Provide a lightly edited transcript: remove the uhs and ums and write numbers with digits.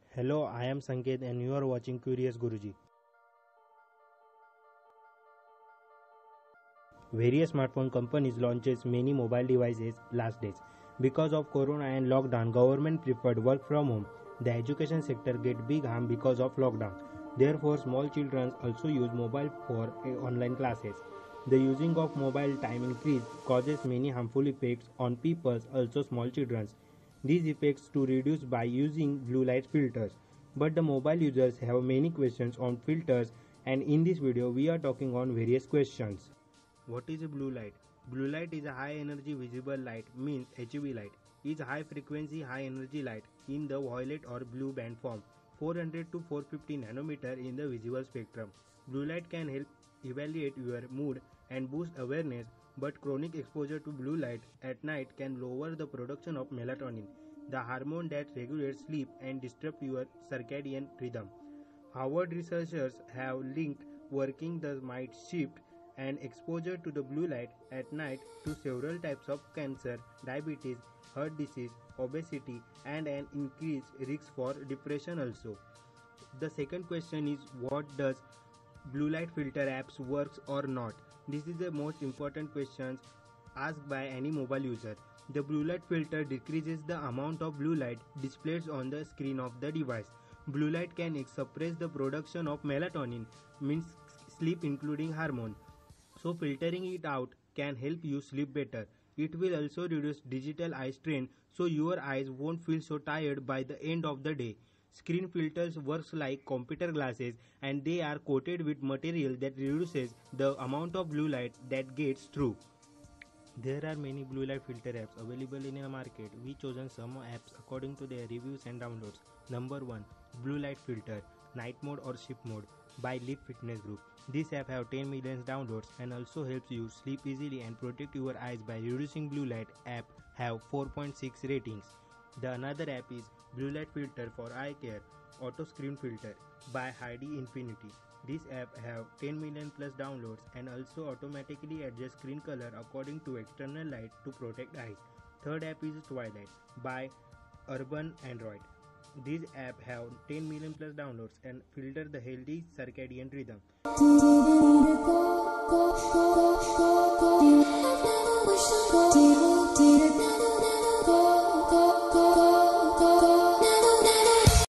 Hello, I am Sanket and you are watching Curious Guruji. Various smartphone companies launches many mobile devices last days. Because of corona and lockdown, government preferred work from home. The education sector get big harm because of lockdown. Therefore, small children also use mobile for online classes. The using of mobile time increase causes many harmful effects on people, also small children. These effects to reduce by using blue light filters. But the mobile users have many questions on filters, and in this video we are talking on various questions. What is a blue light? Blue light is a high energy visible light, means HV light. Is high frequency high energy light in the violet or blue band form, 400 to 450 nanometer in the visible spectrum. Blue light can help evaluate your mood and boost awareness, but chronic exposure to blue light at night can lower the production of melatonin, the hormone that regulates sleep and disrupt your circadian rhythm. Harvard researchers have linked working the night shift and exposure to the blue light at night to several types of cancer, diabetes, heart disease, obesity, and an increased risk for depression also. The second question is, what does blue light filter apps works or not? This is the most important question asked by any mobile user. The blue light filter decreases the amount of blue light displayed on the screen of the device. Blue light can suppress the production of melatonin, means sleep including hormone. So filtering it out can help you sleep better. It will also reduce digital eye strain, so your eyes won't feel so tired by the end of the day. Screen filters works like computer glasses, and they are coated with material that reduces the amount of blue light that gets through. There are many blue light filter apps available in the market. We chosen some apps according to their reviews and downloads. Number 1. Blue light filter, night mode or shift mode by Leap Fitness Group. This app have 10 million downloads and also helps you sleep easily and protect your eyes by reducing blue light. App have 4.6 ratings. The another app is Blue Light Filter for Eye Care, Auto Screen Filter by Heidi Infinity. This app have 10 million plus downloads and also automatically adjusts screen color according to external light to protect eyes. Third app is Twilight by Urban Android. This app have 10 million plus downloads and filter the healthy circadian rhythm. Did